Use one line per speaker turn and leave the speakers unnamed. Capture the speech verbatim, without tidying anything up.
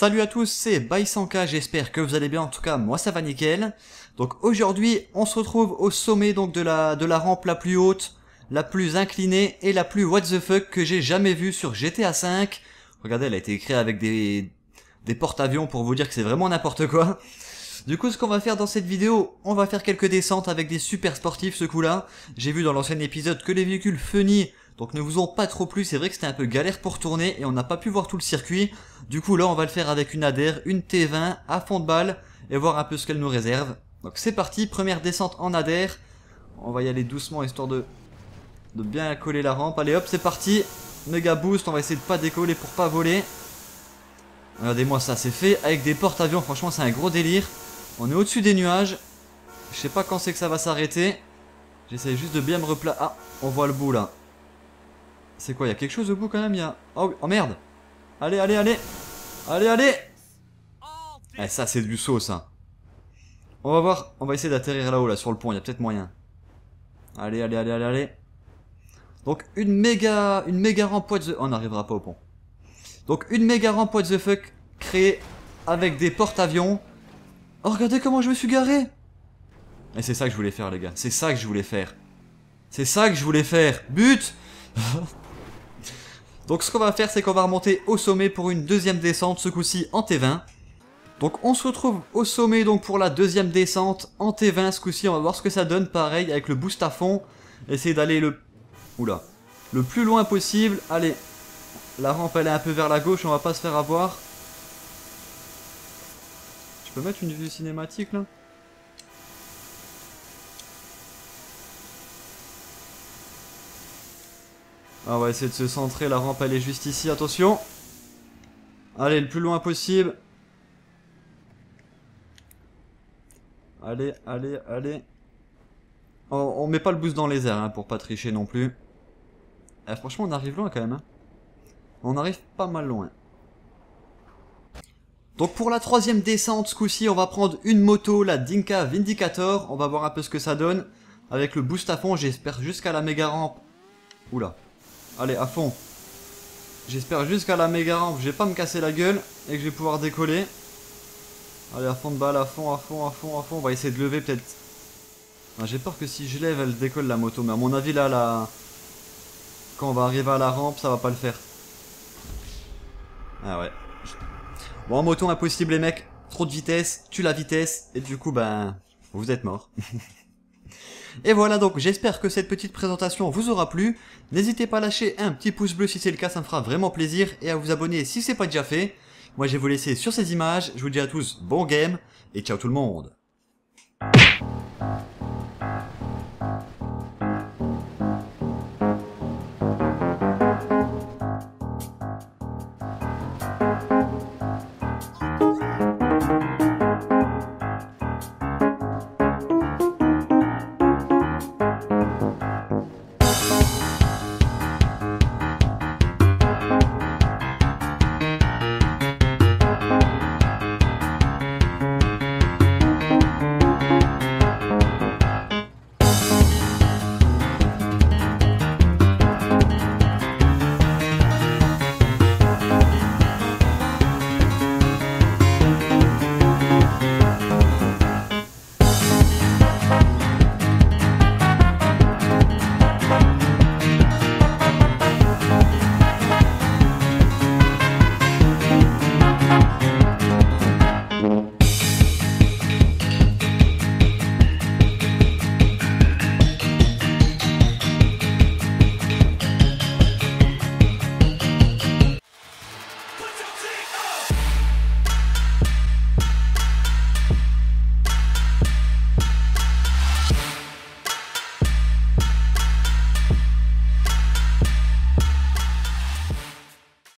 Salut à tous, c'est Baisanka, j'espère que vous allez bien, en tout cas moi ça va nickel. Donc aujourd'hui on se retrouve au sommet donc de la, de la rampe la plus haute, la plus inclinée et la plus what the fuck que j'ai jamais vue sur G T A cinq. Regardez, elle a été créée avec des, des porte-avions pour vous dire que c'est vraiment n'importe quoi. Du coup ce qu'on va faire dans cette vidéo, on va faire quelques descentes avec des super sportifs ce coup là. J'ai vu dans l'ancien épisode que les véhicules funny donc ne vous ont pas trop plu, c'est vrai que c'était un peu galère pour tourner et on n'a pas pu voir tout le circuit. Du coup là on va le faire avec une A D R, une T vingt à fond de balle et voir un peu ce qu'elle nous réserve. Donc c'est parti, première descente en A D R. On va y aller doucement histoire de, de bien coller la rampe. Allez hop, c'est parti. Méga boost, on va essayer de pas décoller pour pas voler. Regardez-moi ça, c'est fait avec des porte-avions, franchement c'est un gros délire. On est au-dessus des nuages. Je sais pas quand c'est que ça va s'arrêter. J'essaie juste de bien me replacer. Ah, on voit le bout là. C'est quoi, il y a quelque chose au bout quand même, il y a... Oh, oh merde. Allez, allez, allez. Allez, allez. Eh, ça c'est du saut ça. On va voir, on va essayer d'atterrir là-haut, là, sur le pont, il y a peut-être moyen. Allez, allez, allez, allez, allez. Donc une méga, une méga rampe what the... Oh, on n'arrivera pas au pont. Donc une méga rampe what the fuck créée avec des porte-avions. Oh, regardez comment je me suis garé. Et c'est ça que je voulais faire les gars, c'est ça que je voulais faire. C'est ça que je voulais faire. But. Donc ce qu'on va faire c'est qu'on va remonter au sommet pour une deuxième descente, ce coup-ci en T vingt. Donc on se retrouve au sommet donc pour la deuxième descente en T vingt, ce coup-ci on va voir ce que ça donne, pareil avec le boost à fond. Essayer d'aller le... Oula. Le plus loin possible, allez. La rampe elle est un peu vers la gauche, on va pas se faire avoir. Je peux mettre une vue cinématique là? Ah, on va essayer de se centrer, la rampe elle est juste ici, attention. Allez, le plus loin possible. Allez, allez, allez. On, on met pas le boost dans les airs hein, pour pas tricher non plus. Eh, franchement on arrive loin quand même. Hein. On arrive pas mal loin. Donc pour la troisième descente, ce coup-ci on va prendre une moto, la Dinka Vindicator. On va voir un peu ce que ça donne. Avec le boost à fond, j'espère jusqu'à la méga rampe. Oula. Allez, à fond. J'espère jusqu'à la méga rampe, je vais pas me casser la gueule et que je vais pouvoir décoller. Allez, à fond de balle, à fond, à fond, à fond, à fond. On va essayer de lever peut-être. J'ai peur que si je lève, elle décolle la moto. Mais à mon avis, là, là, quand on va arriver à la rampe, ça va pas le faire. Ah ouais. Bon, en moto, impossible les mecs. Trop de vitesse, tue la vitesse. Et du coup, ben, vous êtes morts. Et voilà donc, j'espère que cette petite présentation vous aura plu. N'hésitez pas à lâcher un petit pouce bleu si c'est le cas, ça me fera vraiment plaisir. Et à vous abonner si c'est pas déjà fait. Moi je vais vous laisser sur ces images. Je vous dis à tous bon game et ciao tout le monde.